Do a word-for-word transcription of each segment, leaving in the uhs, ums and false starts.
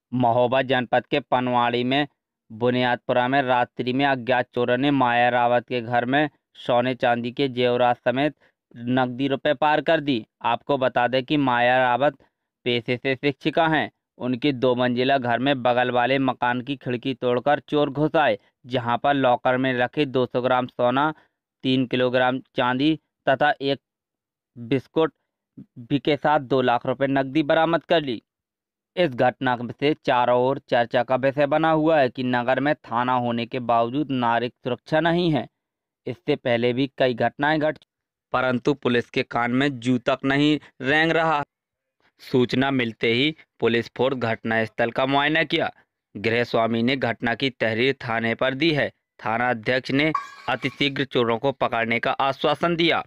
महोबा जनपद के पनवाड़ी में बुनियादपुरा में रात्रि में अज्ञात चोरों ने माया रावत के घर में सोने चांदी के जेवरात समेत नकदी रुपए पार कर दी। आपको बता दें कि माया रावत पेशे से शिक्षिका हैं। उनकी दो मंजिला घर में बगल वाले मकान की खिड़की तोड़कर चोर घुस आए, जहां पर लॉकर में रखे दो सौ ग्राम सोना, तीन किलोग्राम चांदी तथा एक बिस्कुट भी के साथ दो लाख रुपए नकदी बरामद कर ली। इस घटना से चारों ओर चर्चा का विषय बना हुआ है कि नगर में थाना होने के बावजूद नागरिक सुरक्षा नहीं है। इससे पहले भी कई घटनाएं घट परंतु पुलिस के कान में जू तक नहीं रेंग रहा। सूचना मिलते ही पुलिस फोर्स घटनास्थल का मुआयना किया। गृह स्वामी ने घटना की तहरीर थाने पर दी है। थाना अध्यक्ष ने अतिशीघ्र चोरों को पकड़ने का आश्वासन दिया।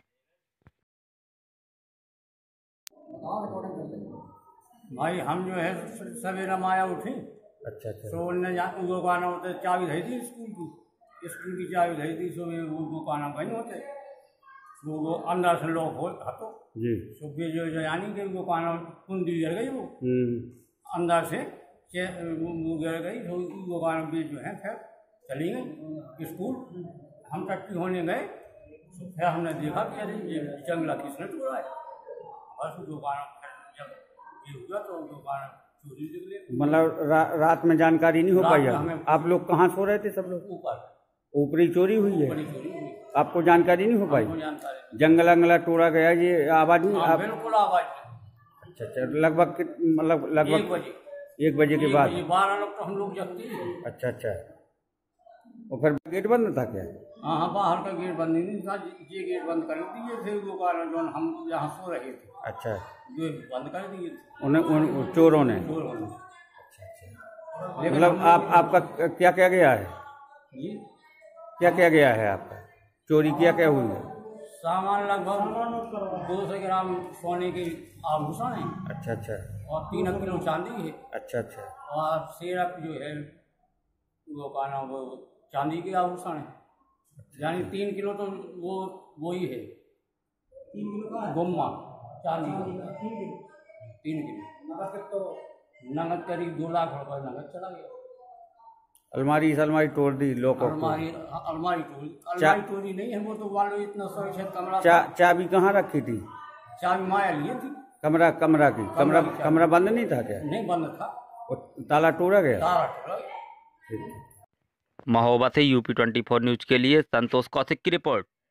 भाई हम जो है सवेरा माया उठे। अच्छा अच्छा। सो उनने दुकान होते चाबी रही थी स्कूल की स्कूल की चाबी रही थी। सो वो दुकान कहीं होते वो वो अंदर से लोग हो हतो जी। सो भी जो जो यानी कि दुकान कुंडी गिर गई वो अंदर से वो गिर गई। तो दुकान भी जो है फिर चली गई स्कूल। हम टट्टी होने गए तो फिर हमने देखा कि अरे ये जंगला किसने तोड़ा है। बस दुकान जब ये हुआ तो दुकान चोरी निकले। मतलब रा, रात में जानकारी नहीं हो पाई। आप लोग कहाँ सो रहे थे सब लोग? ऊपर ऊपरी चोरी हुई है। चोरी हुई। आपको जानकारी नहीं हो पाई? जानकारी जंगला अंगला तोड़ा गया ये आवाज नहीं? आप बिल्कुल आवाज। अच्छा अच्छा। लगभग मतलब लगभग एक बजे एक बजे के बाद बारह लोग तो हम लोग जगते हैं। अच्छा अच्छा। और फिर गेट बंद था क्या? हाँ हाँ, बाहर का गेट बंद नहीं था। ये गेट बंद कर दिए थे दुकान जो हम यहाँ सो रहे थे। अच्छा। जो बंद कर दिए थे उन्हें उन चोरों ने। चोरों ने। अच्छा अच्छा। मतलब आप आपका क्या क्या गया है? जी क्या क्या गया है आपका? चोरी क्या क्या हुई है? सामान लगभग दो सौ ग्राम सोने के आभूषण है। अच्छा अच्छा। और तीन किलो चांदी है। अच्छा अच्छा। और सिरप जो है वो कहना वो चांदी के आभूषण है। यानी तीन किलो तो वो वो ही है। तीन किलो का गुम्मा चांदी का तीन किलो। नगद तो नगद करीब दो लाख रुपए नगद चला गया। अलमारी अलमारी तोड़ दी लोगों को। अलमारी अलमारी तोड़ी अलमारी तोड़ी नहीं है वो तो वालों इतना सुरक्षित कमरा। चा, चाबी कहाँ रखी थी? चाबी माया लिए थी। कमरा कमरा की कमरा कमरा बंद नहीं था क्या? नहीं बंद था। ताला तोड़ा गया? ताला तोड़ा गया। महोबा से यूपी चौबीस न्यूज के लिए संतोष कौशिक की रिपोर्ट।